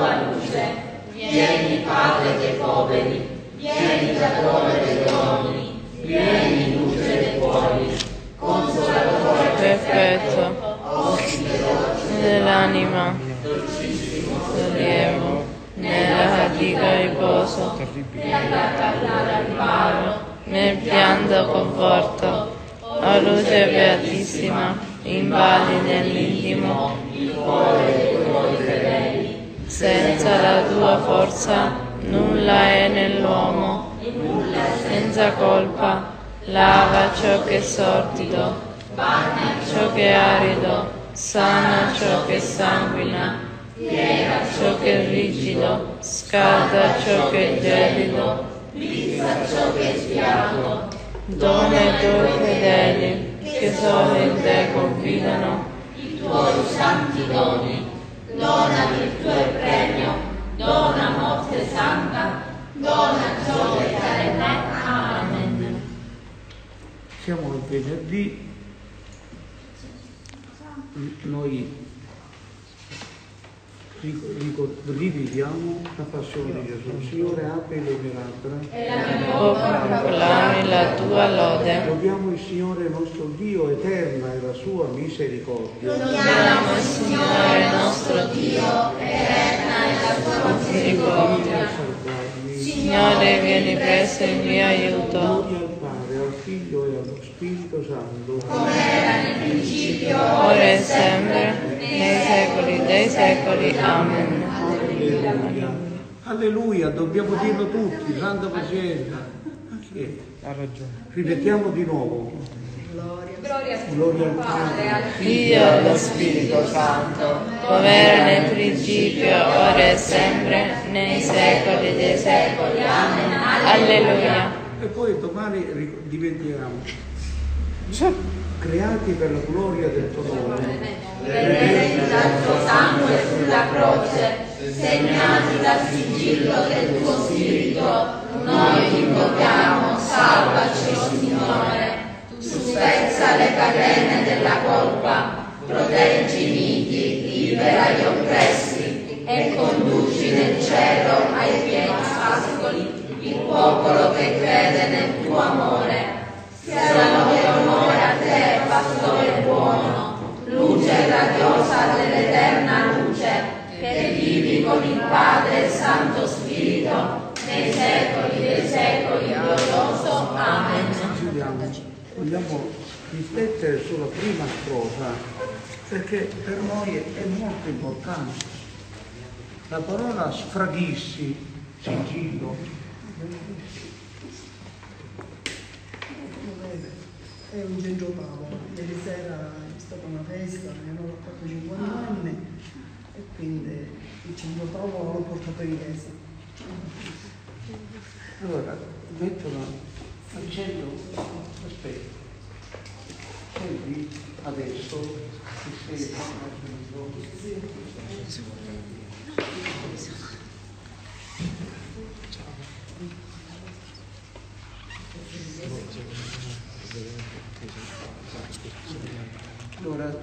tua luce. Vieni, Padre dei poveri, vieni, datore degli uomini, vieni, luce dei cuori, consolatore perfetto, ospite dell'anima, sollievo nella fatica riposo, nella parlare riparo, nel pianto conforto, o luce beatissima, invadi nell'intimo il cuore dei tuoi fedeli. Senza la tua forza nulla è nell'uomo, senza colpa lava ciò che è sordido, bagna ciò che è arido, sana ciò che sanguina, piega ciò che è rigido, scalda ciò che è gelido, pizza ciò che è sfiato. Dona ai tuoi fedeli che solo in te confidano i tuoi santi doni. Dona virtù e premio, dona morte santa, dona gioia eterna. Amen. Siamo al venerdì, noi riviviamo la passione di Gesù. Signore, apri le mie labbra E la mia bocca proclami la tua lode. Lodiamo il Signore nostro Dio, eterna è la sua misericordia. Lodiamo il Signore nostro Dio, eterna è la sua misericordia. Signore, vieni presto in mio aiuto. Gloria al Padre, al Figlio e allo Spirito Santo. Come era nel principio, ora e sempre, nei secoli dei secoli. Amen. Alleluia. Alleluia, dobbiamo dirlo tutti, santa pazienza. Ha ragione. Ripetiamo di nuovo. Gloria al Padre, al Figlio e allo Spirito Santo, come era nel principio, ora e sempre, nei secoli dei secoli. Amen. Alleluia. E poi domani diventiamo creati per la gloria del tuo nome, Redenti dal tuo sangue sulla croce, segnati dal sigillo del tuo spirito, noi ti invochiamo, salvaci, o Signore. Tu spezza le catene della colpa, proteggi i miti, libera gli oppressi e conduci nel cielo ai pieni pascoli il popolo che crede nel tuo amore. Sia lode e onore a te, pastore buono, luce radiosa dell'eterna luce, che vivi con il Padre e il Santo Spirito, nei secoli dei secoli, glorioso. Amen. Vogliamo riflettere sulla prima strofa, perché per noi è molto importante. La parola sfraghissi, sigillo, è un Gengio Paolo. Ieri sera è stata una festa, mi hanno fatto 50 anni e quindi il Gengio Paolo l'ho portato in chiesa. allora mettono al centro, aspetta, senti adesso che sei allora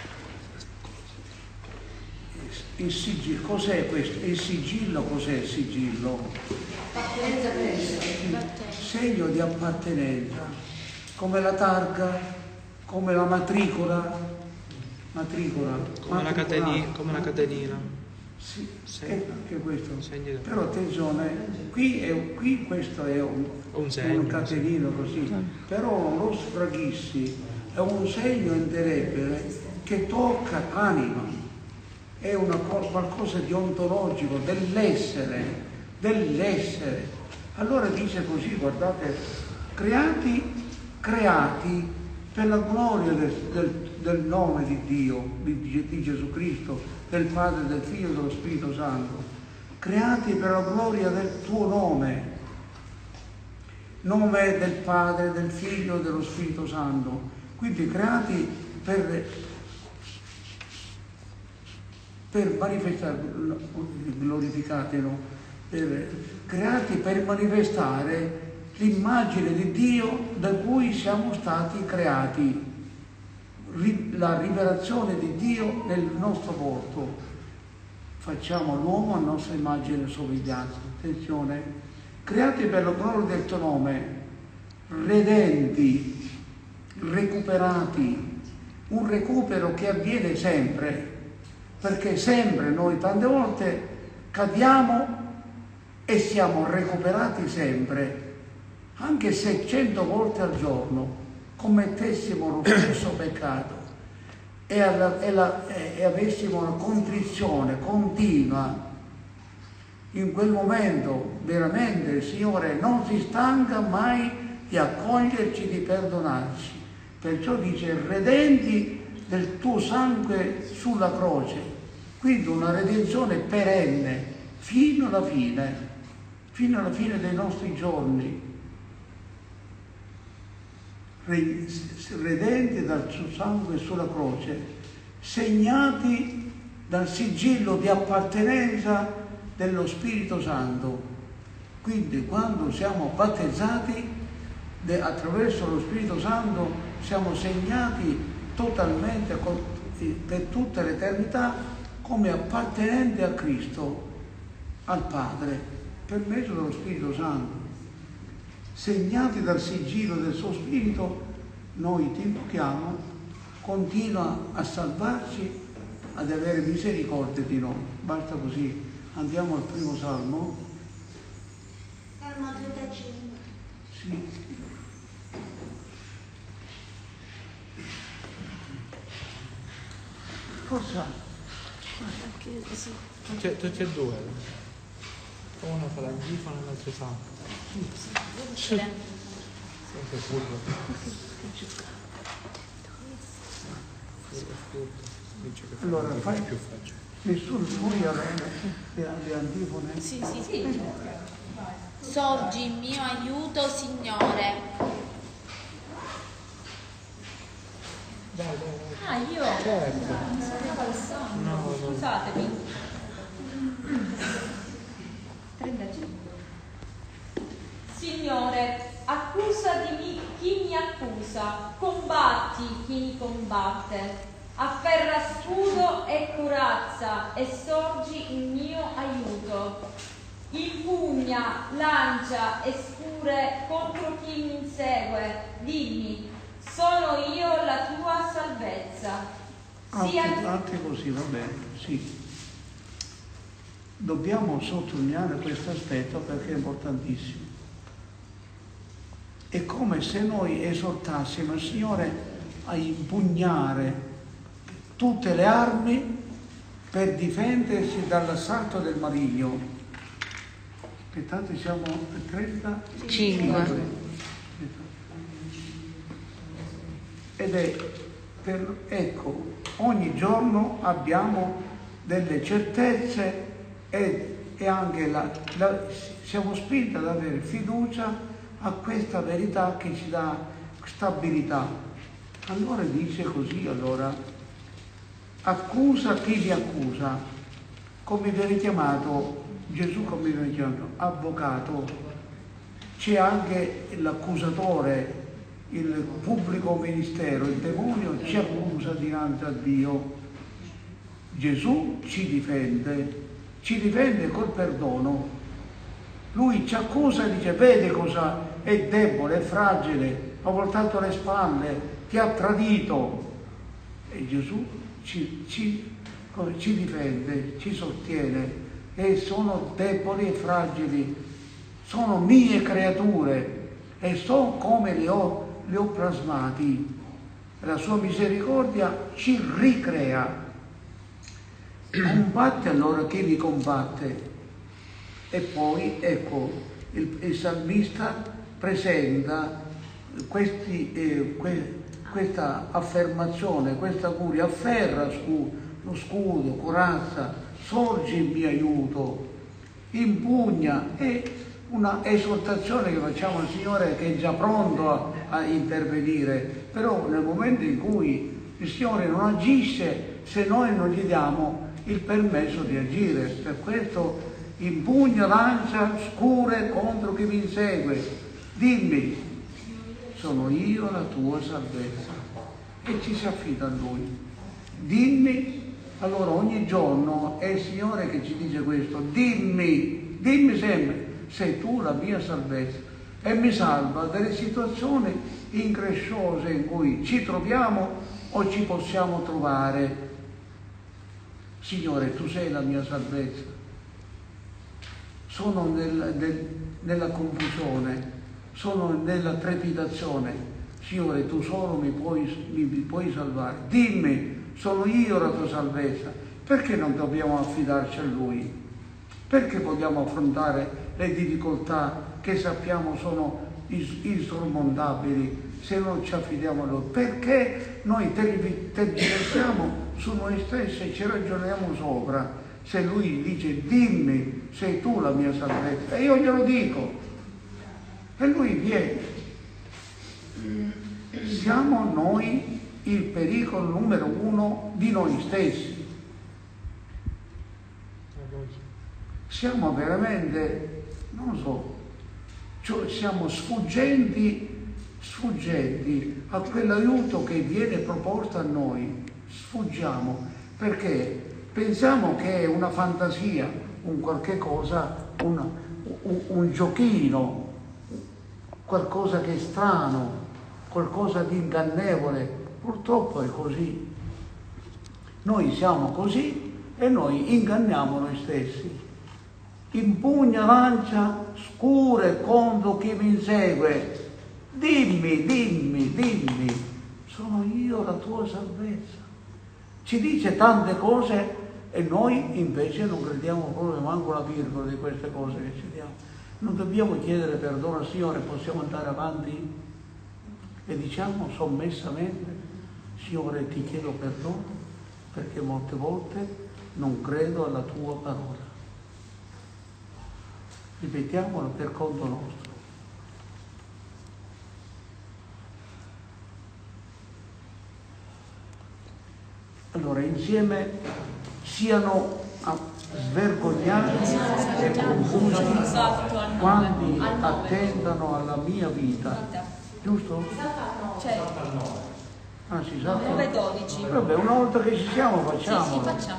il sigillo, cos'è questo? Il sigillo, cos'è il sigillo? Segno di appartenenza, come la targa, come la matricola, come la catenina. Sì, è anche questo. Segno. Però attenzione, qui questo è un segno, un catenino così, però lo sfraghissi è un segno indelebile che tocca l'anima, è qualcosa di ontologico, dell'essere. Allora dice così, guardate, creati per la gloria del nome di Dio, di Gesù Cristo, del Padre, del Figlio e dello Spirito Santo, creati per la gloria del tuo nome del Padre, del Figlio e dello Spirito Santo, quindi creati per manifestare, glorificatelo, creati per manifestare l'immagine di Dio da cui siamo stati creati, la rivelazione di Dio nel nostro volto. facciamo l'uomo a nostra immagine e somiglianza. Attenzione, creati per la gloria del tuo nome, redenti, recuperati, un recupero che avviene sempre, perché sempre noi tante volte cadiamo e siamo recuperati sempre, anche se 100 volte al giorno commettessimo lo stesso peccato e avessimo una contrizione continua. In quel momento veramente il Signore non si stanca mai di accoglierci, di perdonarci. Perciò dice redenti del tuo sangue sulla croce. Quindi una redenzione perenne fino alla fine dei nostri giorni. Redenti dal suo sangue sulla croce, segnati dal sigillo di appartenenza dello Spirito Santo. Quindi quando siamo battezzati attraverso lo Spirito Santo siamo segnati totalmente per tutta l'eternità come appartenenti a Cristo, al Padre, per mezzo dello Spirito Santo. Segnati dal sigillo del suo Spirito, noi ti invochiamo, continua a salvarci, ad avere misericordia di noi. Basta così. Andiamo al primo Salmo. Salmo 35. Sì. Cosa? C'è due. Uno fa l'antifona e l'altro salmo. Sempre curvo. Allora, fai più facile. Nessuno studia le antifone? Sì. Sorgi il mio aiuto, Signore. Dai. Io? Certo. No. Scusatemi. 35. Signore, accusami chi mi accusa, combatti chi mi combatte. Afferra scudo e corazza e sorgi il mio aiuto. Impugna, lancia e scure contro chi mi insegue. Dimmi, sono io la tua salvezza. Anche così, va bene, sì. Dobbiamo sottolineare questo aspetto perché è importantissimo. È come se noi esortassimo il Signore a impugnare tutte le armi per difendersi dall'assalto del maligno. Aspettate, siamo a 35. Ed ecco, ogni giorno abbiamo delle certezze e anche siamo spinti ad avere fiducia a questa verità che ci dà stabilità. Allora dice così, accusa chi vi accusa, come viene chiamato Gesù, come viene chiamato avvocato. C'è anche l'accusatore, il pubblico ministero, il demonio ci accusa dinanzi a Dio. Gesù ci difende col perdono. Lui ci accusa e dice: vede cosa è debole, è fragile, ha voltato le spalle, ti ha tradito. E Gesù ci difende, ci sostiene, e sono deboli e fragili, sono mie creature e so come li ho plasmati. La sua misericordia ci ricrea. Combatte allora chi mi combatte. E poi ecco, il salmista presenta questa affermazione, questa augurio: afferra lo scudo, corazza, sorgi in mio aiuto, impugna. È una esortazione che facciamo al Signore, che è già pronto a intervenire, però nel momento in cui il Signore non agisce, se noi non gli diamo il permesso di agire. Per questo impugna, lancia, scure contro chi mi insegue. Dimmi, sono io la tua salvezza. E ci si affida a Lui. Dimmi, Allora ogni giorno è il Signore che ci dice questo: dimmi sempre, sei tu la mia salvezza, e mi salva dalle situazioni incresciose in cui ci troviamo o ci possiamo trovare. Signore, tu sei la mia salvezza. Sono nella confusione, sono nella trepidazione. Signore, tu solo mi puoi salvare. Dimmi, sono io la tua salvezza. Perché non dobbiamo affidarci a Lui? Perché vogliamo affrontare le difficoltà che sappiamo sono insormontabili se non ci affidiamo a Lui? Perché noi tergiversiamo su noi stessi e ci ragioniamo sopra se Lui dice dimmi, sei tu la mia salvezza? E io glielo dico e Lui viene. Siamo noi il pericolo numero uno di noi stessi. Siamo veramente, non so, cioè siamo sfuggenti a quell'aiuto che viene proposto a noi. Sfuggiamo perché pensiamo che è una fantasia, un qualche cosa, un giochino, qualcosa che è strano, qualcosa di ingannevole. Purtroppo è così. Noi siamo così e noi inganniamo noi stessi. Impugna lancia scure contro chi mi insegue. Dimmi, sono io la tua salvezza. Ci dice tante cose e noi invece non crediamo proprio manco una virgola di queste cose che ci diamo. Non dobbiamo chiedere perdono al Signore, possiamo andare avanti e diciamo sommessamente: Signore, ti chiedo perdono perché molte volte non credo alla tua parola. Ripetiamolo per conto nostro. Allora insieme siano svergognati e confusi quanti attendano alla mia vita. Giusto? Ah, si sa? 9:12. Vabbè, una volta che ci siamo facciamo. Sì, facciamo.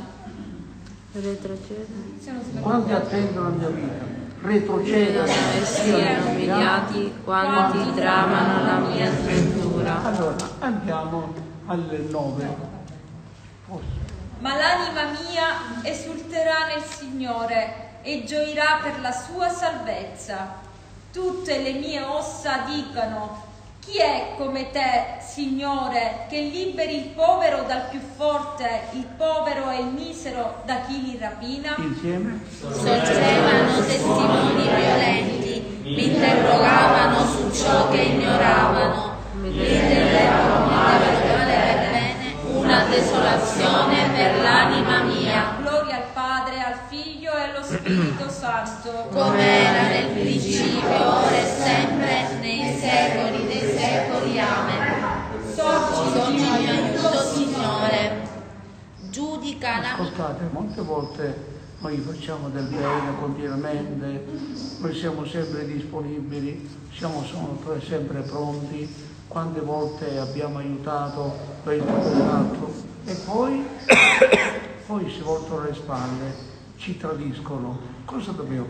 Quanti attendono la mia vita? Retrocedano e siano umiliati quanti tramano la mia sventura. Allora, andiamo al 9. Ma l'anima mia esulterà nel Signore e gioirà per la sua salvezza. Tutte le mie ossa dicano: chi è come te, Signore, che liberi il povero dal più forte, il povero e il misero da chi li rapina? Insieme? Sorgevano testimoni violenti, mi interrogavano su ciò che ignoravano, mi ritenevano per bene una desolazione per l'anima mia. Gloria al Padre, al Figlio e allo Spirito Santo, come era nel principio, ora e sempre, nei secoli dei secoli. Amen. Sorgi in mio aiuto, Signore. Giudica la mia. Ascoltate, molte volte noi facciamo del bene continuamente, noi siamo sempre disponibili, siamo sempre pronti. Quante volte abbiamo aiutato questo e quell'altro e poi si voltano le spalle, ci tradiscono. Cosa dobbiamo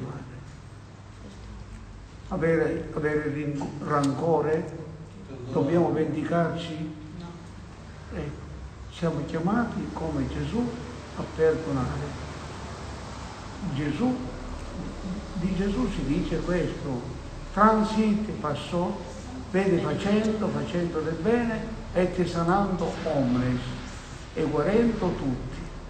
fare? Avere rancore? Dobbiamo vendicarci? Siamo chiamati come Gesù a perdonare. Di Gesù si dice questo: transit, passò, vede facendo del bene, et sanando omnes, e guarendo tutti.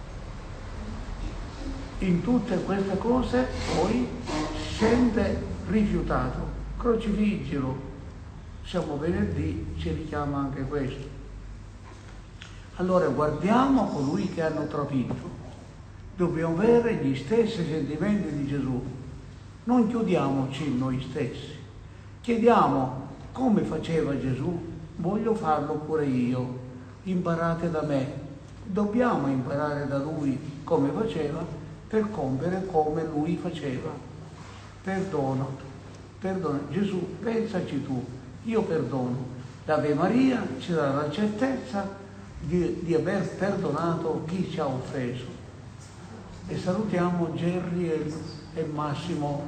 In tutte queste cose poi si sente rifiutato. Crocifiggilo. Siamo venerdì, ci richiama anche questo. Allora guardiamo colui che hanno trafitto. Dobbiamo avere gli stessi sentimenti di Gesù. Non chiudiamoci in noi stessi. Chiediamo: come faceva Gesù? Voglio farlo pure io. Imparate da me. Dobbiamo imparare da Lui come faceva per compiere come Lui faceva. Perdono. Gesù, pensaci tu, io perdono. L'Ave Maria ci dà la certezza di aver perdonato chi ci ha offeso. E salutiamo Gerry e Massimo.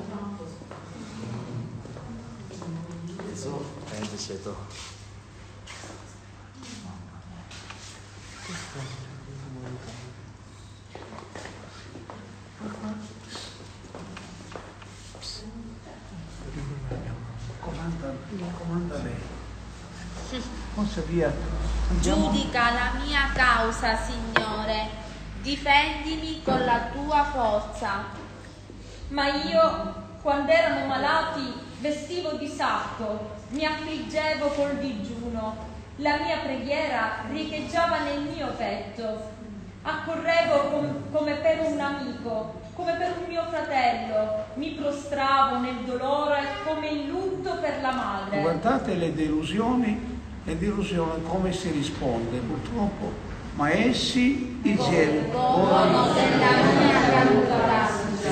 Comanda lei. Forse via. Giudica la mia causa, Signore, difendimi con la tua forza. Ma io, quando erano malati, vestivo di sacco, mi affliggevo col digiuno, la mia preghiera riecheggiava nel mio petto. Accorrevo come per un amico, come per un mio fratello, mi prostravo nel dolore come in lutto per la madre. Guardate le delusioni come si risponde, purtroppo, ma essi insieme Volano della mia creatura,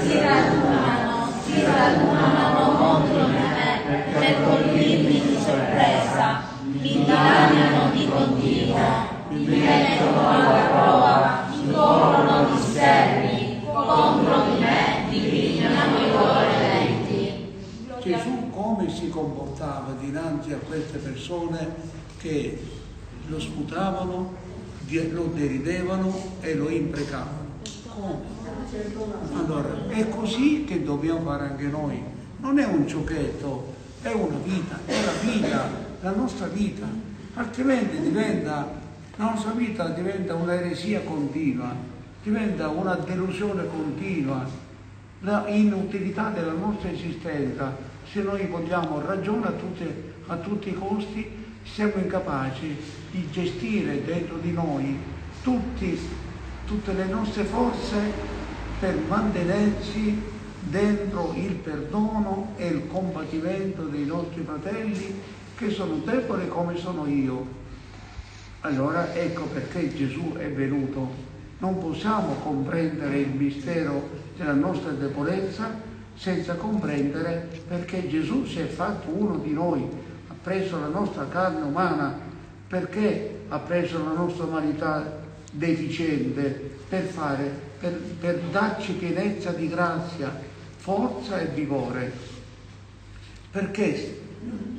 si radunano contro di me per colpirmi di sorpresa, mi dilaniano di continuo, mi mettono alla prova, mi corrono di sterni, contro di me digrignano i loro eventi. Gesù come si comportava dinanzi a queste persone che lo sputavano, lo deridevano e lo imprecavano? Come? Allora, è così che dobbiamo fare anche noi. Non è un giochetto, è una vita, è la vita, la nostra vita. Altrimenti la nostra vita diventa un'eresia continua, diventa una delusione continua, la inutilità della nostra esistenza. Se noi vogliamo ragione a tutti i costi, siamo incapaci di gestire dentro di noi tutte le nostre forze per mantenerci dentro il perdono e il compatimento dei nostri fratelli che sono deboli come sono io. Allora ecco perché Gesù è venuto. Non possiamo comprendere il mistero della nostra debolezza senza comprendere perché Gesù si è fatto uno di noi. Ha preso la nostra carne umana, perché ha preso la nostra umanità deficiente per darci pienezza di grazia, forza e vigore, perché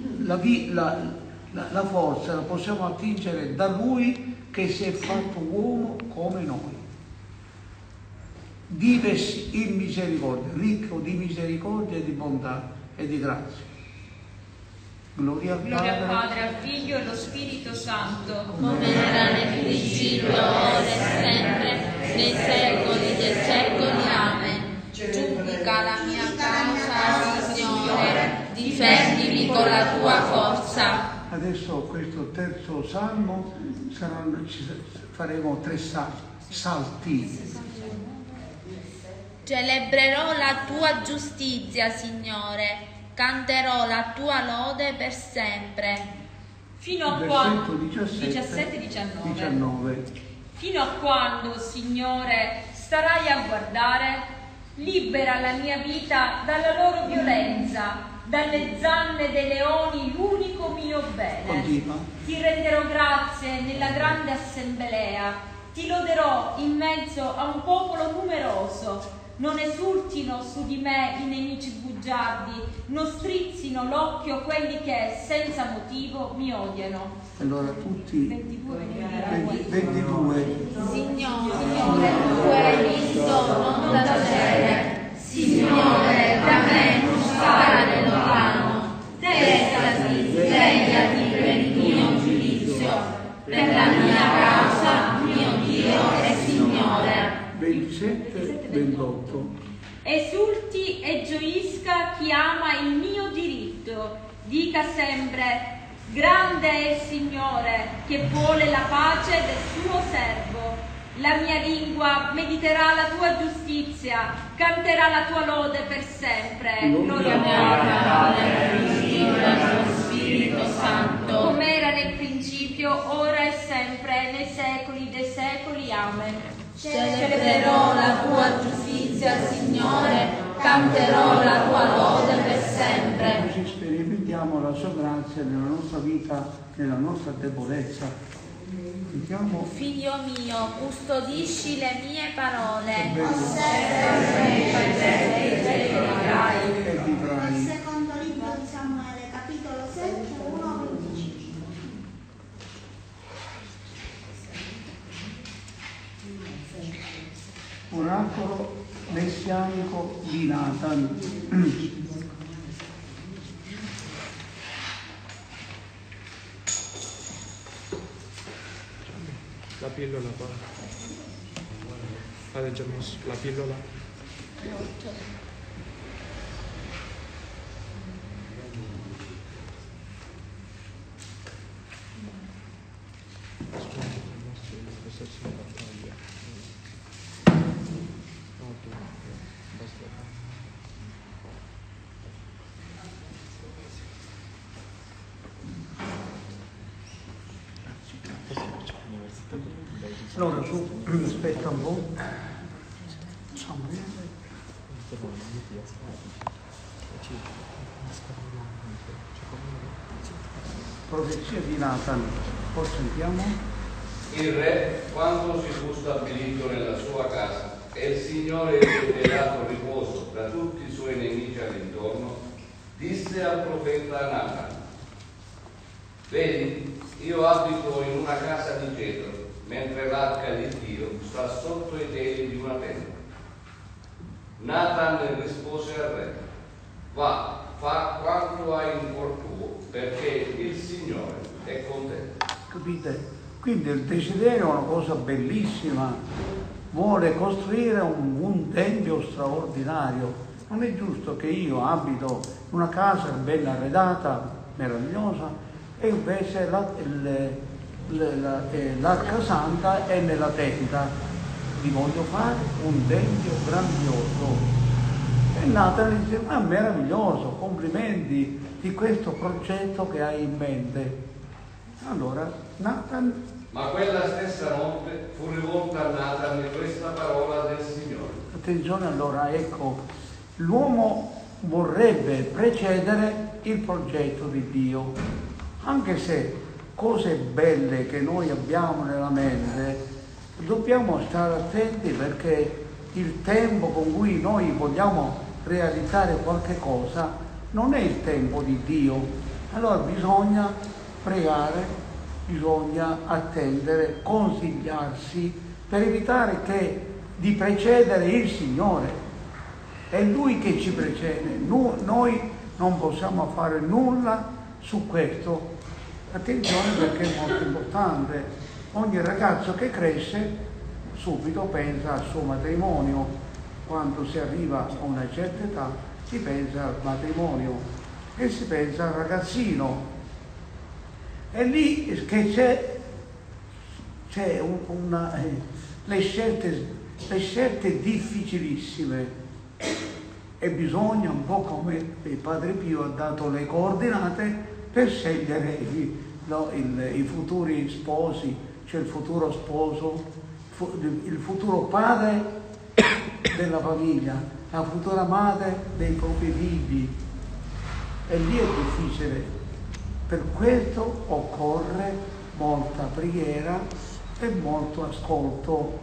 la forza la possiamo attingere da Lui che si è fatto uomo come noi. Vive in misericordia, ricco di misericordia e di bontà e di grazia. Gloria al Padre, al Figlio e allo Spirito Santo, come era nel principio, ora e sempre, nei secoli dei secoli. Amen. Giudica la mia causa, Signore, difendimi con la tua forza. Adesso questo terzo salmo faremo 3 salti. Celebrerò la tua giustizia, Signore. Canterò la tua lode per sempre. Fino a quando 19. Fino a quando, Signore, starai a guardare? Libera la mia vita dalla loro violenza, dalle zanne dei leoni l'unico mio bene. Ti renderò grazie nella grande assemblea, ti loderò in mezzo a un popolo numeroso. Non esultino su di me i nemici bugiardi, non strizzino l'occhio quelli che senza motivo mi odiano. Allora tutti 22. Signore, tu hai visto non tacere, Signore, da me non stare lontano, destati, svegliati per il mio giudizio, per la mia causa, mio Dio e Signore. 27-28. Esulti e gioisca chi ama il mio diritto, dica sempre: grande è il Signore che vuole la pace del suo servo. La mia lingua mediterà la tua giustizia, canterà la tua lode per sempre. Gloria al Padre, al Figlio e allo Spirito Santo, come era nel principio, ora e sempre, nei secoli dei secoli. Amen. Celebrerò la tua giustizia, Signore, canterò la tua lode per sempre. Così sperimentiamo la sua grazia nella nostra vita, nella nostra debolezza, Sentiamo. Figlio mio, custodisci le mie parole. E vivrai. Dal secondo libro di Samuele, capitolo 7, 1-11. Oracolo messianico di Nathan. La pillola qua. Fate già messo la pillola. Allora su, aspetta un po'. Profezia di Nathan, poi sentiamo. Il re, quando si fu stabilito nella sua casa e il Signore gli ha dato riposo da tutti i suoi nemici all'intorno, disse al profeta Nathan: vedi, io abito in una casa di cedro, mentre l'arca di Dio sta sotto i teli di una tenda. Nathan rispose al re: va, fa quanto hai in cuor tuo, perché il Signore è con te. Capite? Quindi il desiderio è una cosa bellissima, vuole costruire un tempio straordinario. Non è giusto che io abito in una casa ben arredata, meravigliosa, e invece l'arca santa è nella tenda. Vi voglio fare un tempio grandioso. E Nathan dice: ma meraviglioso, complimenti di questo progetto che hai in mente. Allora Nathan. Ma quella stessa notte fu rivolta a Nathan questa parola del Signore. Attenzione, allora, ecco, l'uomo vorrebbe precedere il progetto di Dio, anche se cose belle che noi abbiamo nella mente, dobbiamo stare attenti, perché il tempo con cui noi vogliamo realizzare qualche cosa non è il tempo di Dio. Allora bisogna pregare, bisogna attendere, consigliarsi per evitare di precedere il Signore. È Lui che ci precede, noi non possiamo fare nulla su questo. Attenzione, perché è molto importante. Ogni ragazzo che cresce subito pensa al suo matrimonio. Quando si arriva a una certa età si pensa al matrimonio e si pensa al ragazzino. È lì che c'è le scelte difficilissime, e bisogna, un po' come il Padre Pio ha dato le coordinate per scegliere i futuri sposi, cioè il futuro sposo, il futuro padre della famiglia, la futura madre dei propri figli. E lì è difficile. Per questo occorre molta preghiera e molto ascolto.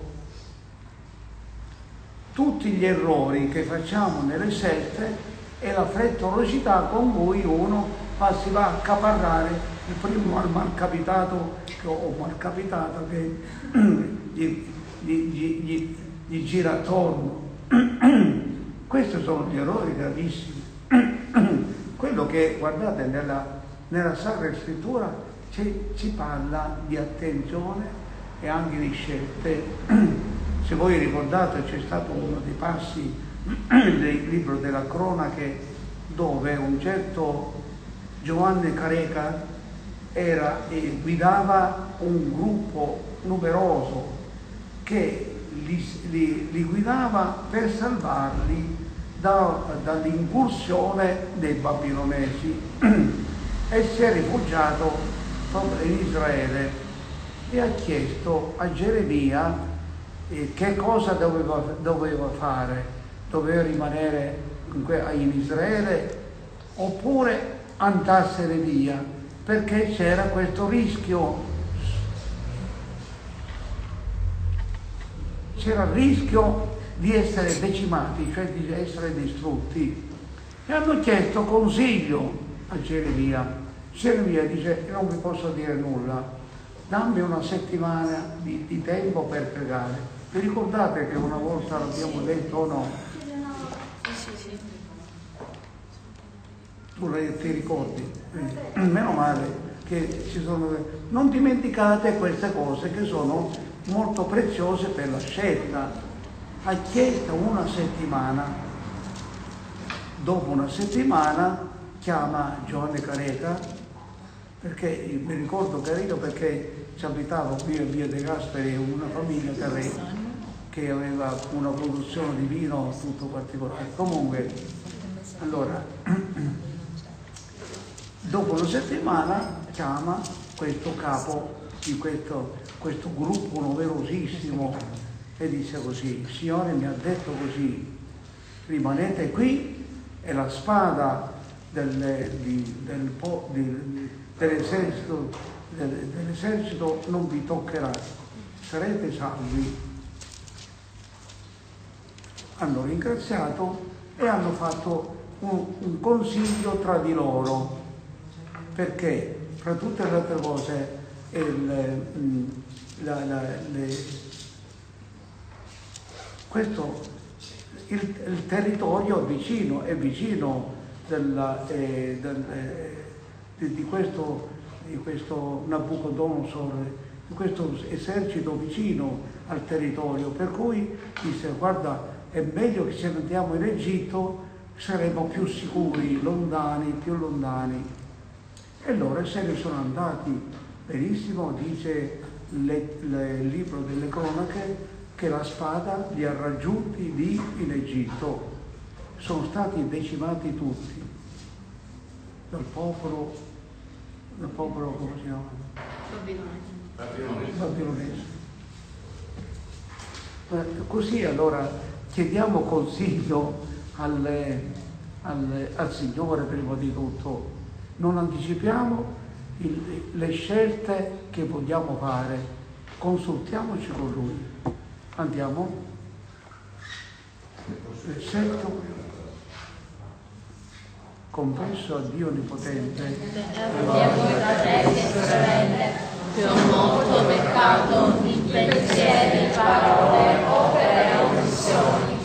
Tutti gli errori che facciamo nelle scelte è la frettolosità con cui uno si va a accaparrare il primo malcapitato o malcapitata che gli gira attorno. Questi sono gli errori gravissimi. Quello che, guardate, nella Sacra Scrittura ci parla di attenzione e anche di scelte. Se voi ricordate, c'è stato uno dei passi del libro della Cronache dove un certo Giovanni Careca guidava un gruppo numeroso che li guidava per salvarli dall'incursione dei babilonesi e si è rifugiato proprio in Israele e ha chiesto a Geremia che cosa doveva fare. Doveva rimanere in Israele oppure andarsene via, perché c'era questo rischio c'era il rischio di essere decimati, cioè di essere distrutti. E hanno chiesto consiglio a Geremia. Geremia dice: non vi posso dire nulla, dammi una settimana di tempo per pregare. Vi ricordate che una volta l'abbiamo detto o no? Tu ti ricordi? Meno male che ci sono. Non dimenticate queste cose che sono molto preziose per la scelta. Ha chiesto una settimana. Dopo una settimana chiama Giovanni Careca, perché mi ricordo Careca perché ci abitava qui a Via De Gasperi una famiglia Careca che aveva una produzione di vino tutto particolare. Comunque, allora, dopo una settimana chiama questo capo di questo gruppo numerosissimo e dice così: il Signore mi ha detto così, rimanete qui e la spada dell'esercito non vi toccherà, sarete salvi. Hanno ringraziato e hanno fatto un consiglio tra di loro, perché fra tutte le altre cose il territorio è vicino di questo Nabucodonosor, di questo esercito vicino al territorio, per cui disse: guarda, è meglio che ce ne andiamo in Egitto, saremo più sicuri, più lontani. E loro se ne sono andati. Benissimo, dice il libro delle cronache, che la spada li ha raggiunti lì in Egitto. Sono stati decimati tutti dal popolo come si chiama? Babilonese. Così allora chiediamo consiglio al Signore prima di tutto, non anticipiamo le scelte che vogliamo fare, consultiamoci con Lui. Andiamo. Versetto: confesso a Dio Onnipotente che ho molto peccato in pensieri, parole, opere e omissioni.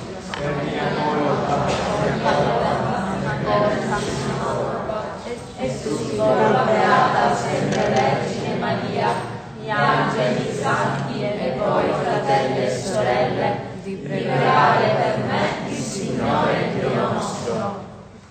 E tu, ora beata sempre Vergine Maria, gli angeli, i santi e voi, fratelli e sorelle, di pregare per me, il Signore Dio nostro.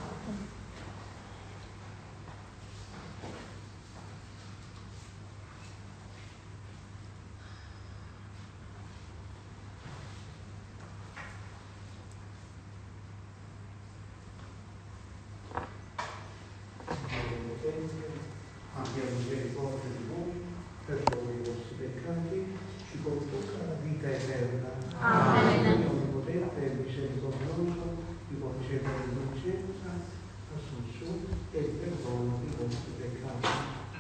Abbiamo misericordia di voi, perdona i vostri peccati, ci conduca alla vita eterna. Amen. Dio Onnipotente e misericordioso, vi conceda l'indulgenza, l'assunzione e il perdono dei vostri peccati.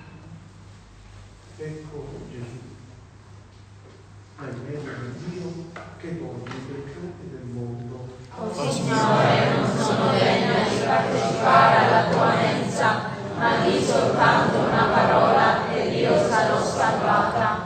Ecco Gesù, l'agnello di Dio che toglie i peccati del mondo. O Signore, non sono degna di partecipare alla tua mensa, ma di soltanto una parola ed io sarò salvata.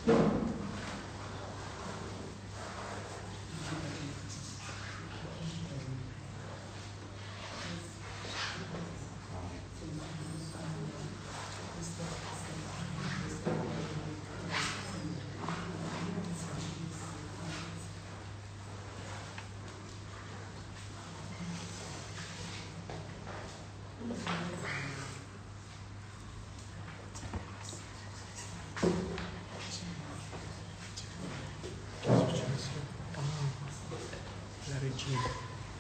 La regina.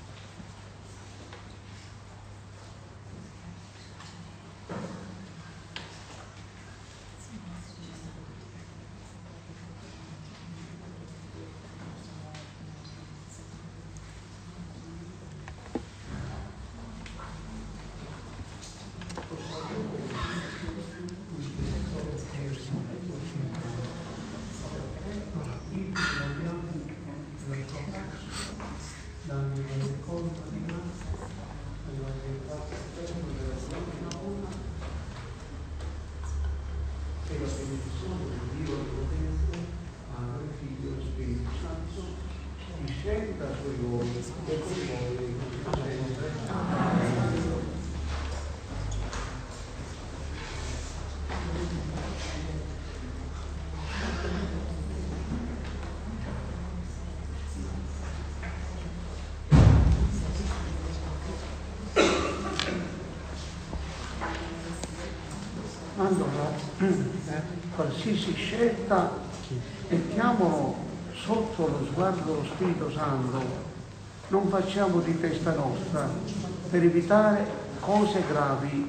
Allora, qualsiasi scelta mettiamolo sotto lo sguardo dello Spirito Santo, non facciamo di testa nostra per evitare cose gravi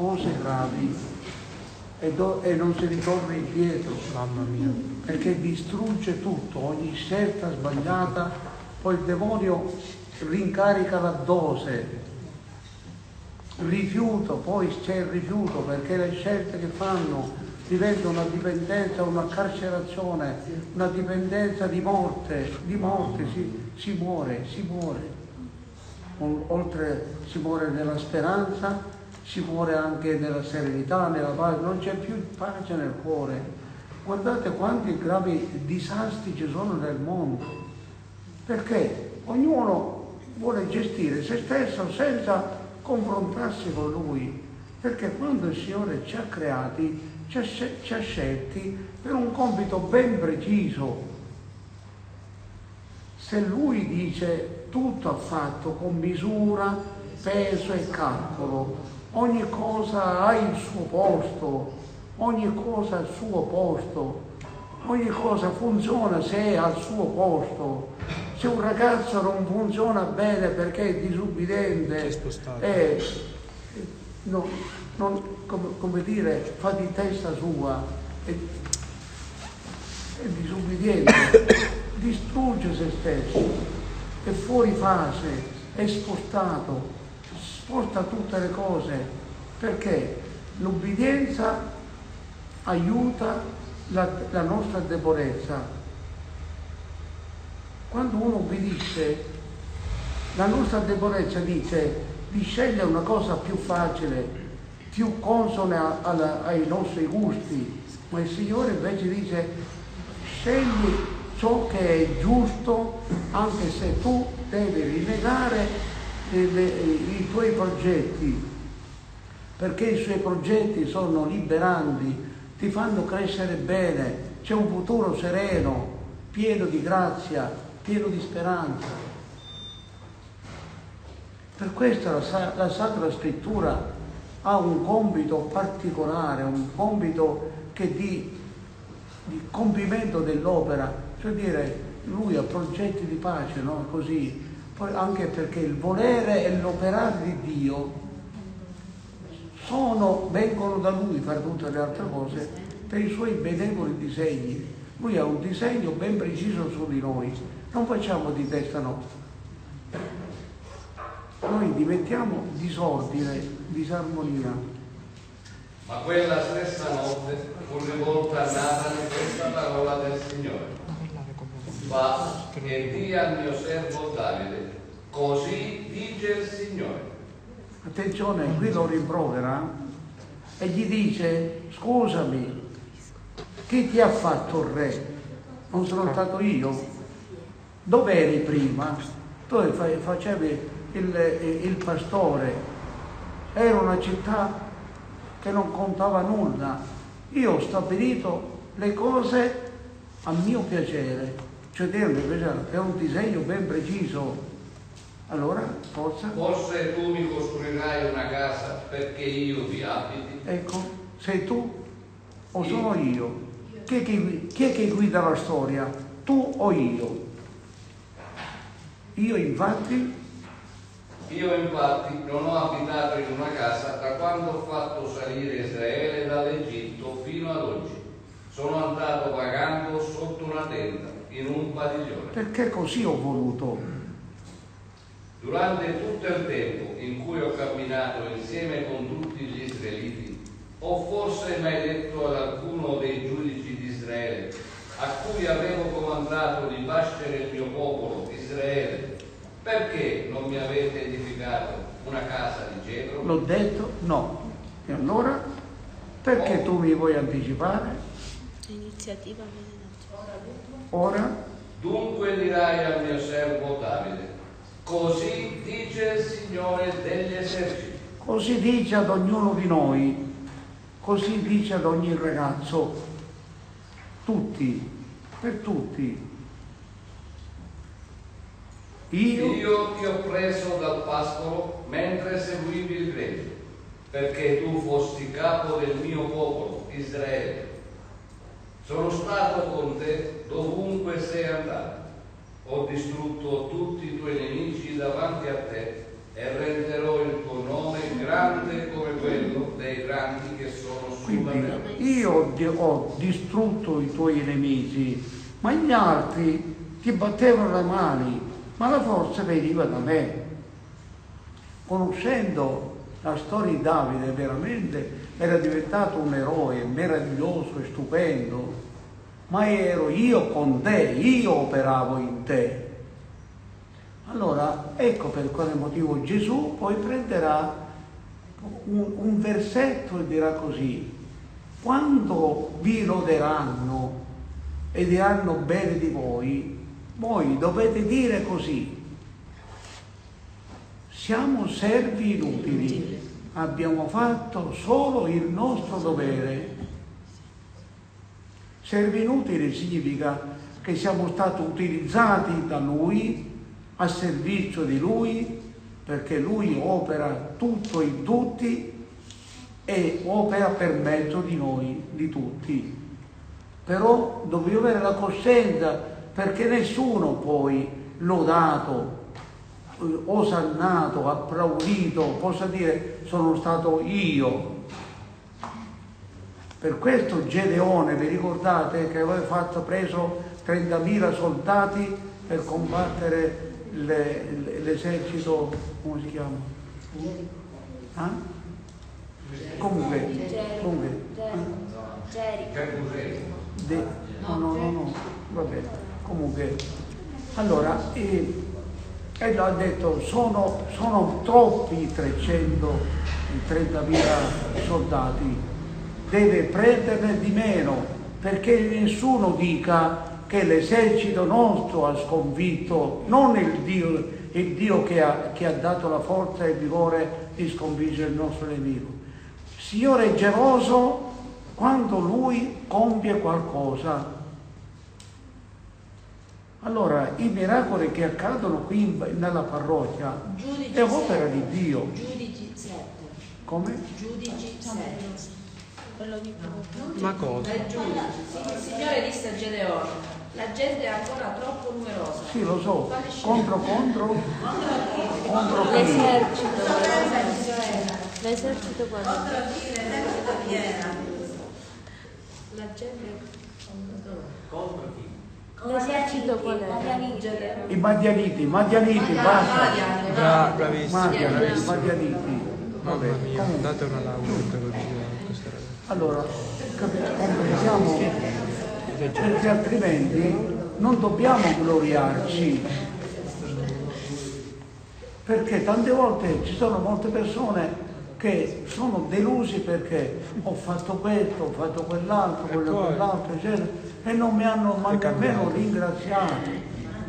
e non si ritorna indietro, mamma mia, perché distrugge tutto, ogni scelta sbagliata, poi il demonio rincarica la dose. Rifiuto, poi c'è il rifiuto perché le scelte che fanno diventano una dipendenza, una carcerazione, una dipendenza di morte, si muore. Oltre si muore nella speranza, si muore anche nella serenità, nella pace, non c'è più pace nel cuore. Guardate quanti gravi disastri ci sono nel mondo, perché ognuno vuole gestire se stesso senza confrontarsi con Lui, perché quando il Signore ci ha creati, ci ha scelti per un compito ben preciso. Se Lui dice tutto ha fatto con misura, peso e calcolo, ogni cosa ha il suo posto, ogni cosa ha il suo posto, ogni cosa funziona se è al suo posto. Se un ragazzo non funziona bene perché è disubbidiente, come dire, fa di testa sua, è disubbidiente, distrugge se stesso, è fuori fase, è spostato, sposta tutte le cose, perché l'ubbidienza aiuta la nostra debolezza. Quando uno obbedisce, la nostra debolezza dice di scegliere una cosa più facile, più consona ai nostri gusti, ma il Signore invece dice scegli ciò che è giusto, anche se tu devi rinnegare i tuoi progetti, perché i suoi progetti sono liberanti, ti fanno crescere bene, c'è un futuro sereno, pieno di grazia, pieno di speranza. Per questo la Sacra Scrittura ha un compito particolare, un compito che di compimento dell'opera, cioè dire Lui ha progetti di pace, no? Così. Poi anche perché il volere e l'operare di Dio vengono da Lui per tutte le altre cose, per i Suoi benevoli disegni. Lui ha un disegno ben preciso su di noi. Non facciamo di testa nostra. Noi diventiamo disordine, disarmonia. Ma quella stessa notte fu rivolta a Nathan questa parola del Signore: va e di al mio servo Davide, così dice il Signore. Attenzione, qui lo rimprovera e gli dice: scusami, chi ti ha fatto re? Non sono stato io? Dove eri prima? Tu facevi il pastore, era una città che non contava nulla. Io ho stabilito le cose a mio piacere, cioè che è un disegno ben preciso. Allora, forza. Forse tu mi costruirai una casa perché io vi abiti. Ecco, sei tu o sono io? Chi è che guida la storia? Tu o io? Io infatti non ho abitato in una casa da quando ho fatto salire Israele dall'Egitto fino ad oggi. Sono andato vagando sotto una tenda, in un padiglione. Perché così ho voluto. Durante tutto il tempo in cui ho camminato insieme con tutti gli israeliti, ho forse mai detto ad alcuno dei giudici di Israele, a cui avevo comandato di bascere il mio popolo, Israele, perché non mi avete edificato una casa di cedro? L'ho detto? No. E allora? Perché tu mi vuoi anticipare? Iniziativa. Ora? Dunque dirai al mio servo Davide, così dice il Signore degli eserciti. Così dice ad ognuno di noi, così dice ad ogni ragazzo, tutti, per tutti. Io ti ho preso dal pascolo mentre seguivi il gregge, perché tu fossi capo del mio popolo, Israele. Sono stato con te dovunque sei andato. Ho distrutto tutti i tuoi nemici davanti a te e renderò il tuo nome grande come quello dei grandi che sono sulla terra. Io ho distrutto i tuoi nemici, ma gli altri ti battevano le mani, ma la forza veniva da me. Conoscendo la storia di Davide, veramente era diventato un eroe meraviglioso e stupendo, ma ero io con te, io operavo in te. Allora, ecco per quale motivo Gesù poi prenderà un versetto e dirà così: quando vi loderanno e diranno bene di voi dovete dire così: siamo servi inutili, abbiamo fatto solo il nostro dovere. Servi inutili significa che siamo stati utilizzati da Lui, a servizio di Lui, perché Lui opera tutto in tutti e opera per mezzo di noi, di tutti. Però dobbiamo avere la coscienza, perché nessuno poi lodato, osannato, applaudito possa dire sono stato io. Per questo Gedeone, vi ricordate che aveva preso 30.000 soldati per combattere l'esercito, come si chiama? Comunque. No, vabbè, comunque. Allora, e ha detto, sono troppi 330.000 soldati, deve prenderne di meno, perché nessuno dica che l'esercito nostro ha sconfitto, non il Dio che ha dato la forza e il vigore di sconfiggere il nostro nemico. Il Signore è geloso quando Lui compie qualcosa. Allora, i miracoli che accadono qui nella parrocchia è opera di Dio. Giudici 7. Come? Giudici 7. Ma cosa? Il Signore disse a Gedeone: la gente è ancora troppo numerosa. Sì, lo so. Contro l'esercito quando? La gente Contro chi? L'esercito qual è? I Madianiti, basta. Bravissimo. Madianiti. Mamma mia, date una laurea a questa ragazza. Allora, comprendiamo, perché altrimenti non dobbiamo gloriarci, perché tante volte ci sono molte persone che sono delusi perché ho fatto questo, ho fatto quell'altro, quell'altro, eccetera, e non mi hanno nemmeno ringraziato.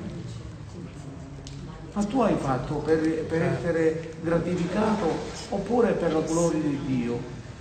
Ma tu hai fatto per essere gratificato oppure per la gloria di Dio?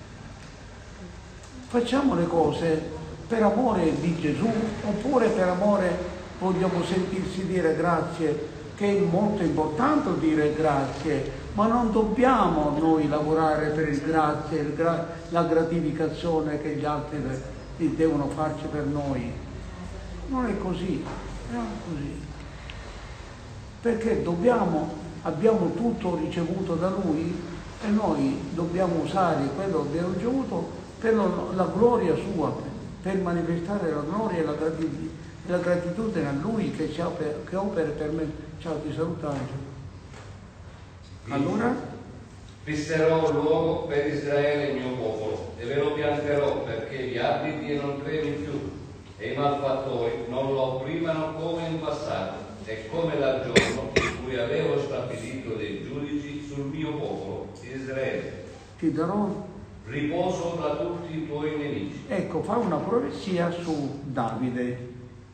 Facciamo le cose per amore di Gesù oppure per amore vogliamo sentirsi dire grazie, che è molto importante dire grazie, ma non dobbiamo noi lavorare per il grazie, la gratificazione che gli altri devono farci per noi. Non è così, non è così. Perché abbiamo tutto ricevuto da Lui e noi dobbiamo usare quello che abbiamo ricevuto per la gloria sua, per manifestare la gloria e la gratitudine a Lui che opera per me. Ciao, ti saluto Angelo. Allora? Fisserò un luogo per Israele il mio popolo e ve lo pianterò perché gli abiti e non tremi più e i malfattori non lo opprimano come in passato e come dal giorno in cui avevo stabilito dei giudici sul mio popolo Israele. Ti darò riposo da tutti i tuoi nemici. Ecco, fa una profezia su Davide.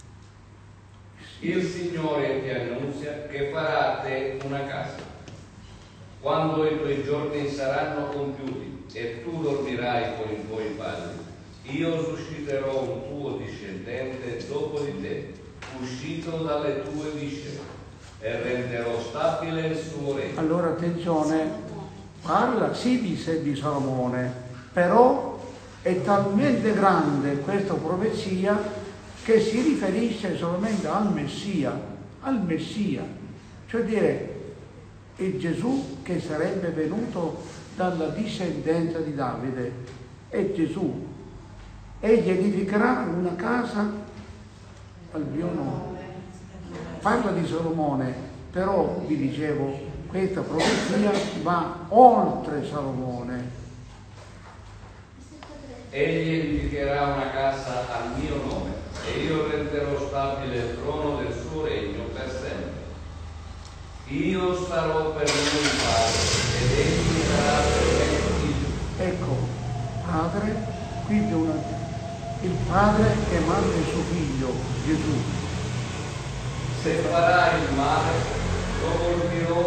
Il Signore ti annunzia che farà a te una casa. Quando i tuoi giorni saranno compiuti e tu dormirai con i tuoi padri, io susciterò un tuo discendente dopo di te, uscito dalle tue viscere, e renderò stabile il suo regno. Allora attenzione, parla sì di Salomone, però è talmente grande questa profezia che si riferisce solamente al Messia, cioè dire è Gesù che sarebbe venuto dalla discendenza di Davide, è Gesù. Egli edificherà una casa al mio nome. Parla di Salomone, però vi dicevo, questa profezia va oltre Salomone. Egli edificherà una casa al mio nome e io renderò stabile il trono del suo regno per sempre. Io sarò per lui padre ed egli sarà per me figlio. Ecco, padre, quindi il padre che manda il suo figlio, Gesù. Se farà il male, lo colpirò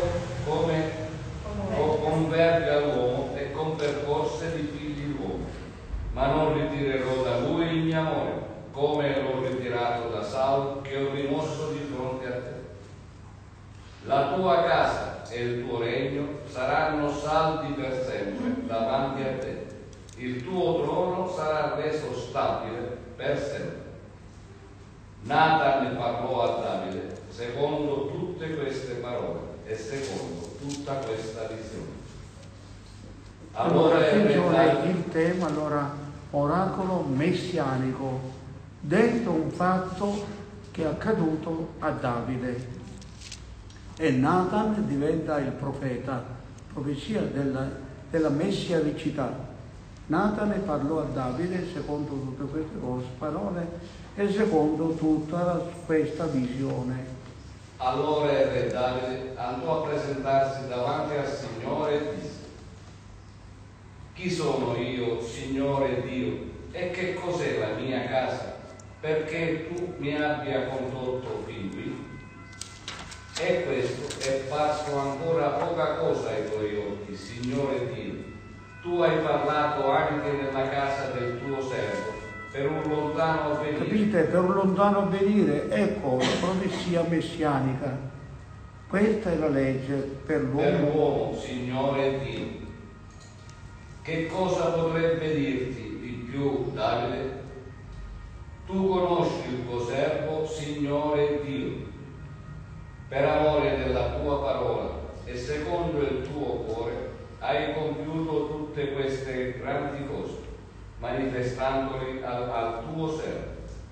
con verbi all'uomo e con percorse di figli d'uomo, ma non ritirerò da lui il mio amore, come l'ho ritirato da Saul, che ho rimosso di fronte a te. La tua casa e il tuo regno saranno saldi per sempre davanti a te. Il tuo trono sarà reso stabile per sempre. Natan ne parlò a Davide secondo tutte queste parole e secondo tutta questa visione. Allora attenzione, il tema, oracolo messianico, dentro un fatto che è accaduto a Davide. E Natan diventa il profeta, profezia della messianicità. Natan ne parlò a Davide secondo tutte queste cose, parole e secondo tutta questa visione. Allora il re Davide andò a presentarsi davanti al Signore e disse: chi sono io, Signore Dio, e che cos'è la mia casa, perché tu mi abbia condotto fin qui? E questo è parso ancora poca cosa ai tuoi occhi, Signore Dio. Tu hai parlato anche nella casa del tuo servo, per un lontano avvenire. Capite? Per un lontano avvenire, ecco la profezia messianica. Questa è la legge per l'uomo. Per l'uomo, Signore Dio. Che cosa potrebbe dirti di più, Davide? Tu conosci il tuo servo, Signore Dio. Per amore della tua parola e secondo il tuo cuore hai compiuto tutte queste grandi cose, manifestandoli al tuo servo.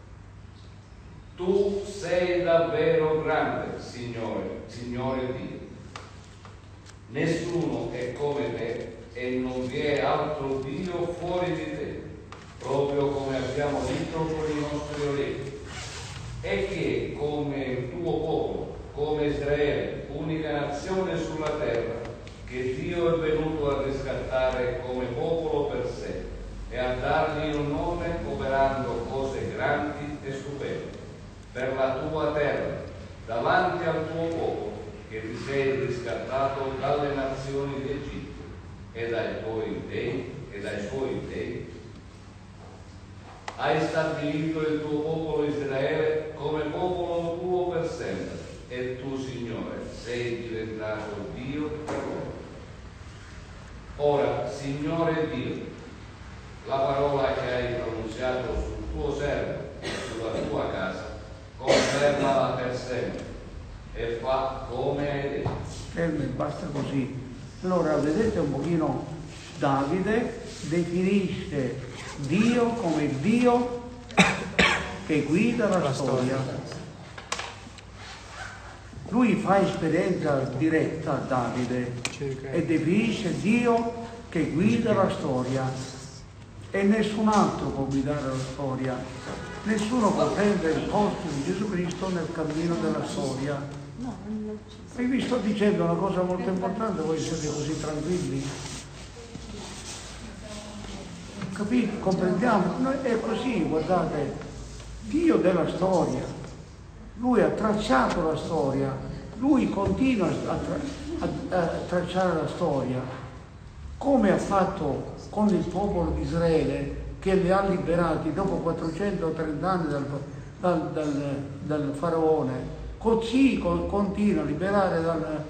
Tu sei davvero grande, Signore Dio. Nessuno è come te e non vi è altro Dio fuori di te, proprio come abbiamo detto con i nostri orecchi. E che come il tuo popolo, come Israele, unica nazione sulla terra, che Dio è venuto a riscattare per la tua terra, davanti al tuo popolo, che ti sei riscattato dalle nazioni d'Egitto e dai tuoi dei e dai suoi dei. Hai stabilito il tuo popolo Israele come popolo tuo per sempre, e tu, Signore, sei diventato Dio per loro. Ora, Signore Dio, la parola che hai pronunziato sul tuo servo e sulla tua casa, confermala per sempre e fa come hai detto. Fermi, basta così. Allora, vedete un pochino, Davide definisce Dio come il Dio che guida la storia. Lui fa esperienza diretta, Davide, e definisce Dio che guida la storia, e nessun altro può guidare la storia. Nessuno può prendere il posto di Gesù Cristo nel cammino della storia. E vi sto dicendo una cosa molto importante, voi siete così tranquilli. Capite? Comprendiamo? È così, guardate, Dio della storia, Lui ha tracciato la storia, Lui continua a tracciare la storia, come ha fatto con il popolo di Israele, che li ha liberati dopo 430 anni dal faraone. Così continua a liberare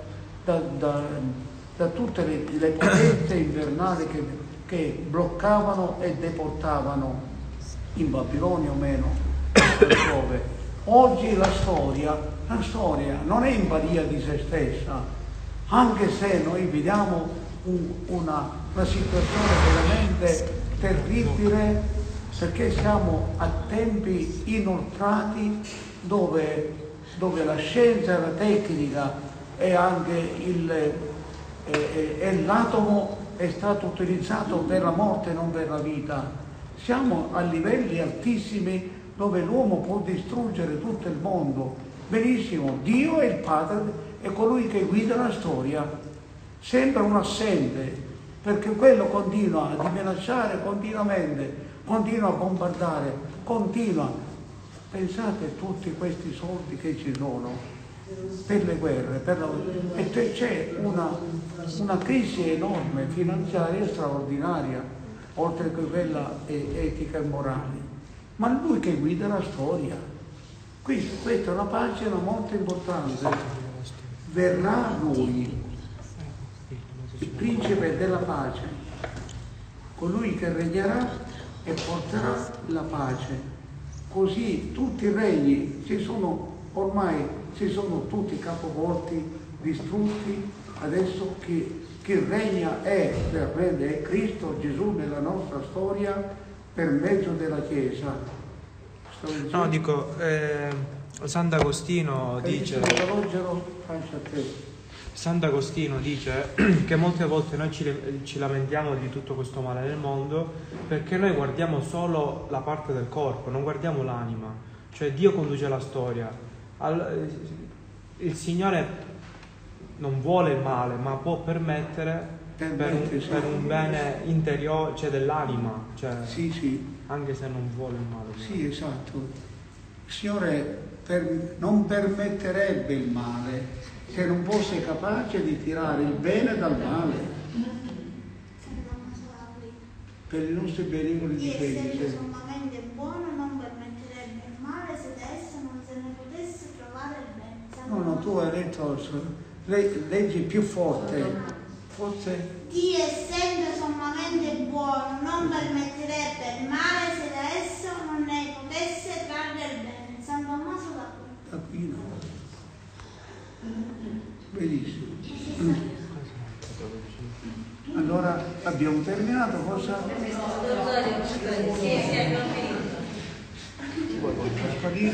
da tutte le potenze invernali che bloccavano e deportavano in Babilonia o meno, dove. Oggi la storia non è in balia di se stessa, anche se noi vediamo una situazione veramente terribile, perché siamo a tempi inoltrati dove la scienza e la tecnica e anche l'atomo è stato utilizzato per la morte, non per la vita. Siamo a livelli altissimi dove l'uomo può distruggere tutto il mondo. Benissimo, Dio è il Padre, è colui che guida la storia. Sembra un assente, perché quello continua a minacciare continuamente, continua a bombardare, continua. Pensate a tutti questi soldi che ci sono per le guerre, e c'è una crisi enorme finanziaria straordinaria, oltre che quella etica e morale. Ma lui che guida la storia. Questa è una pagina molto importante. Verrà lui, il principe della pace, colui che regnerà e porterà la pace. Così tutti i regni ormai si sono tutti capovolti, distrutti. Adesso chi regna è Cristo Gesù nella nostra storia per mezzo della Chiesa. No, dico, Sant'Agostino dice che molte volte noi ci lamentiamo di tutto questo male nel mondo perché noi guardiamo solo la parte del corpo, non guardiamo l'anima. Cioè Dio conduce la storia. Il Signore non vuole il male, ma può permettere per un bene interiore, cioè dell'anima, cioè, sì. Anche se non vuole il male. Sì, esatto. Il Signore non permetterebbe il male se non fosse capace di tirare il bene dal male per i nostri benevoli difesi. Essendo sommamente buono, non permetterebbe il male se da esso non se ne potesse trovare il bene. No, tu hai detto, leggi più forte. Forse. Dio, essendo sommamente buono, non permetterebbe il male se da esso non ne potesse trarre il bene. San Tommaso d'Aquino. Benissimo. Allora abbiamo terminato, cosa? Gasparino.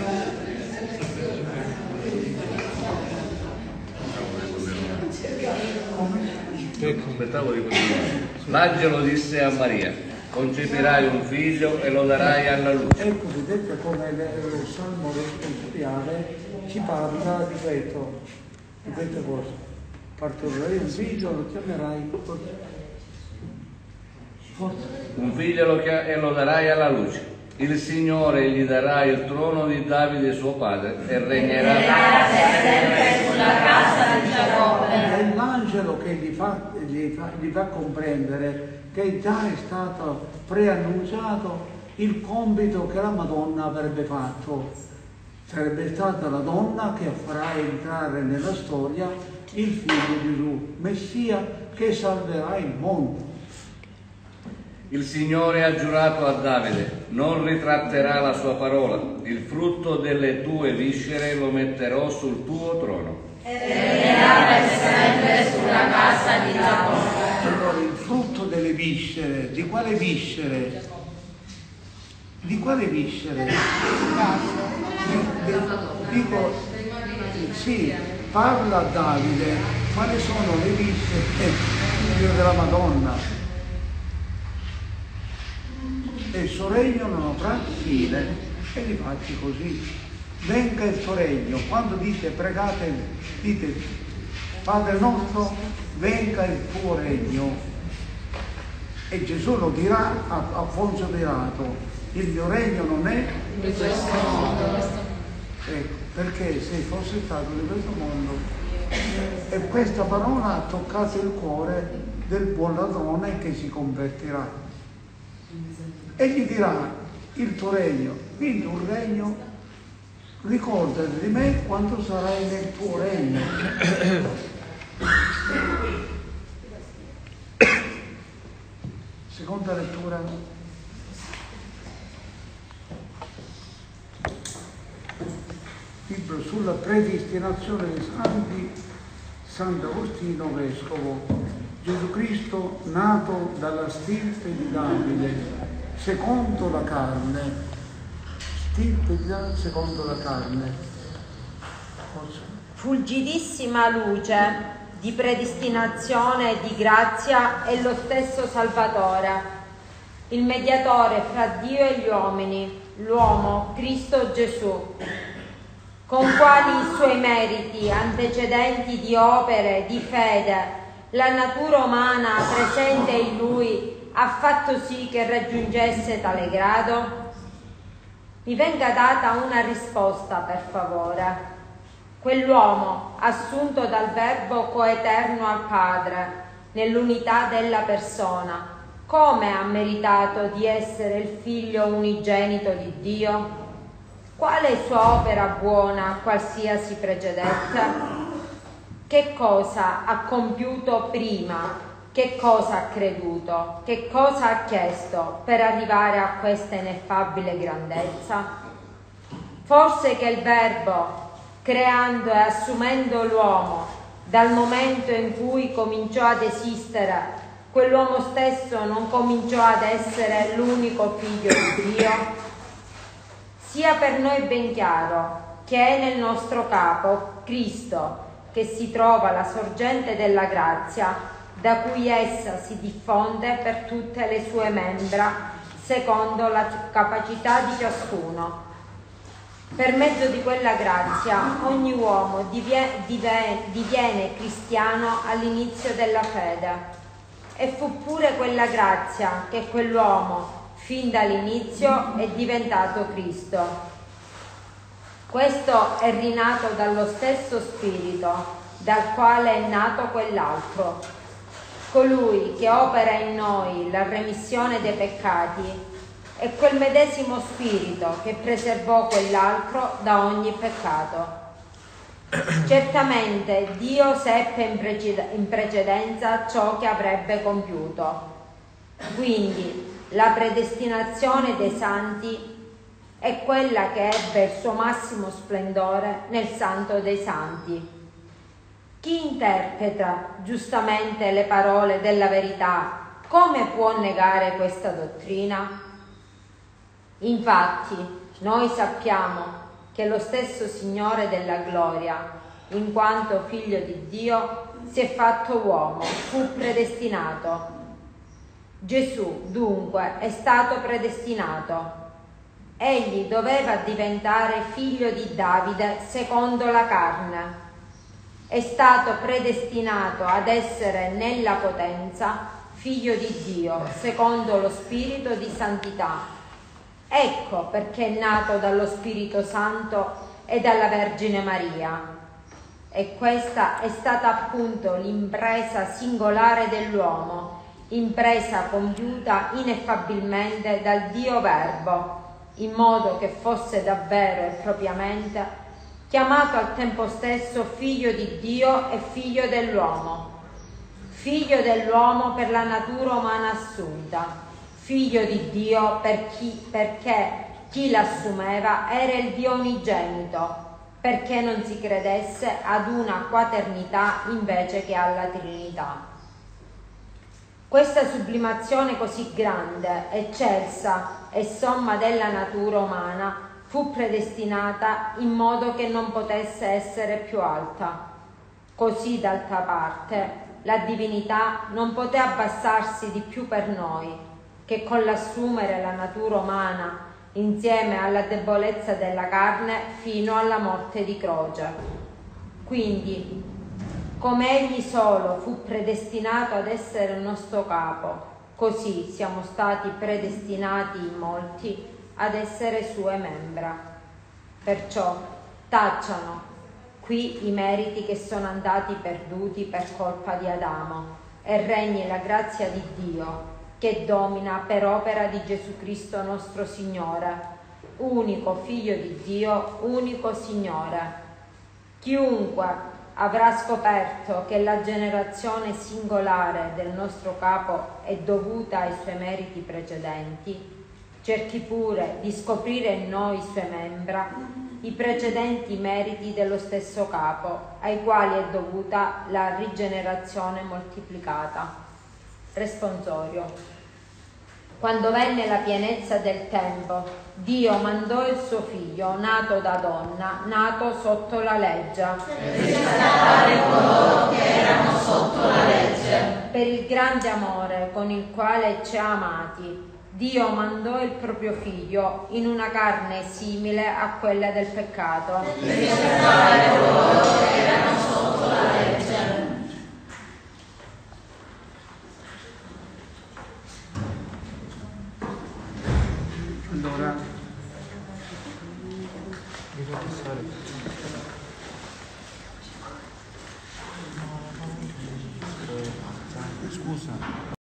Aspettavo di continuare. L'angelo disse a Maria: concepirai un figlio e lo darai alla luce. Ecco, vedete come il Salmo responsoriale ci parla di questo. Di queste cose. Partorirai un figlio, lo chiamerai un figlio e lo darai alla luce. Il Signore gli darà il trono di Davide suo padre e regnerà per sempre sulla casa di Giacobbe. È l'angelo che gli fa comprendere che già è stato preannunciato il compito che la Madonna avrebbe fatto. Sarebbe stata la donna che farà entrare nella storia il figlio di Gesù, Messia, che salverà il mondo. Il Signore ha giurato a Davide: non ritratterà la sua parola, il frutto delle tue viscere lo metterò sul tuo trono. E regnerà per sempre sulla casa di Giacobbe. Allora, il frutto delle viscere, di quale viscere? Di quale viscere? Dico, sì, parla a Davide, quali sono le viscere? Figlio della Madonna. E il suo regno non avrà fine. E li faccio così. Venga il tuo regno. Quando dite pregate, dite Padre nostro, venga il tuo regno. E Gesù lo dirà a Ponzio Pilato. Il mio regno non è Di questo mondo. ecco, perché se fosse stato di questo mondo. E questa parola ha toccato il cuore del buon ladrone che si convertirà. E gli dirà: il tuo regno, quindi un regno, ricordati di me quando sarai nel tuo regno. Seconda lettura. Libro sulla predestinazione dei santi, Sant'Agostino Vescovo. Gesù Cristo nato dalla stirpe di Davide, secondo la carne. Stirpe di Davide secondo la carne. Fulgidissima luce di predestinazione e di grazia è lo stesso Salvatore, il mediatore fra Dio e gli uomini, l'uomo Cristo Gesù, con quali i suoi meriti, antecedenti di opere, di fede, la natura umana presente in lui ha fatto sì che raggiungesse tale grado? Mi venga data una risposta, per favore. Quell'uomo, assunto dal Verbo coeterno al Padre, nell'unità della persona, come ha meritato di essere il figlio unigenito di Dio? Quale sua opera buona qualsiasi precedette? Che cosa ha compiuto prima? Che cosa ha creduto? Che cosa ha chiesto per arrivare a questa ineffabile grandezza? Forse che il Verbo, creando e assumendo l'uomo, dal momento in cui cominciò ad esistere, quell'uomo stesso non cominciò ad essere l'unico figlio di Dio? Sia per noi ben chiaro che è nel nostro capo Cristo che si trova la sorgente della grazia, da cui essa si diffonde per tutte le sue membra, secondo la capacità di ciascuno. Per mezzo di quella grazia ogni uomo diviene cristiano all'inizio della fede, e fu pure quella grazia che quell'uomo fin dall'inizio è diventato Cristo. Questo è rinato dallo stesso Spirito dal quale è nato quell'altro. Colui che opera in noi la remissione dei peccati è quel medesimo Spirito che preservò quell'altro da ogni peccato. Certamente Dio seppe in precedenza ciò che avrebbe compiuto. Quindi la predestinazione dei santi è quella che ebbe il suo massimo splendore nel Santo dei Santi. Chi interpreta giustamente le parole della verità, come può negare questa dottrina? Infatti, noi sappiamo che lo stesso Signore della gloria, in quanto figlio di Dio, si è fatto uomo, fu predestinato. Gesù, dunque, è stato predestinato. Egli doveva diventare figlio di Davide secondo la carne. È stato predestinato ad essere nella potenza figlio di Dio secondo lo spirito di santità. Ecco perché è nato dallo Spirito Santo e dalla Vergine Maria. E questa è stata appunto l'impresa singolare dell'uomo, impresa compiuta ineffabilmente dal Dio Verbo, in modo che fosse davvero e propriamente chiamato al tempo stesso figlio di Dio e figlio dell'uomo per la natura umana assunta, figlio di Dio perché chi l'assumeva era il Dio unigenito, perché non si credesse ad una quaternità invece che alla Trinità. Questa sublimazione così grande, eccelsa e somma della natura umana fu predestinata in modo che non potesse essere più alta. Così, d'altra parte, la divinità non poté abbassarsi di più per noi, che con l'assumere la natura umana insieme alla debolezza della carne fino alla morte di croce. Quindi, come egli solo fu predestinato ad essere il nostro capo, così siamo stati predestinati in molti ad essere sue membra. Perciò tacciano qui i meriti che sono andati perduti per colpa di Adamo e regni la grazia di Dio che domina per opera di Gesù Cristo nostro Signore, unico Figlio di Dio, unico Signore. Chiunque avrà scoperto che la generazione singolare del nostro capo è dovuta ai suoi meriti precedenti, cerchi pure di scoprire in noi sue membra i precedenti meriti dello stesso capo, ai quali è dovuta la rigenerazione moltiplicata. Responsorio. Quando venne la pienezza del tempo, Dio mandò il suo figlio, nato da donna, nato sotto la legge, per riscattare coloro che erano sotto la legge. Per il grande amore con il quale ci ha amati, Dio mandò il proprio figlio in una carne simile a quella del peccato, per riscattare coloro che erano sotto la legge. Allora, scusa.